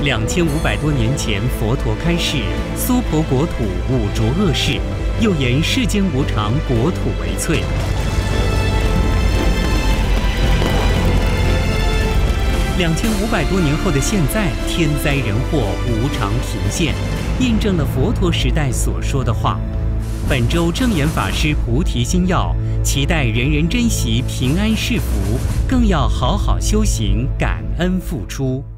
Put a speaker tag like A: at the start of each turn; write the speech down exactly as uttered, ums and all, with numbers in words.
A: 两千五百多年前，佛陀开示：娑婆国土五浊恶世，又言世间无常，国土为萃。两千五百多年后的现在，天灾人祸无常频现，印证了佛陀时代所说的话。本周正言法师菩提心要，期待人人珍惜平安是福，更要好好修行，感恩付出。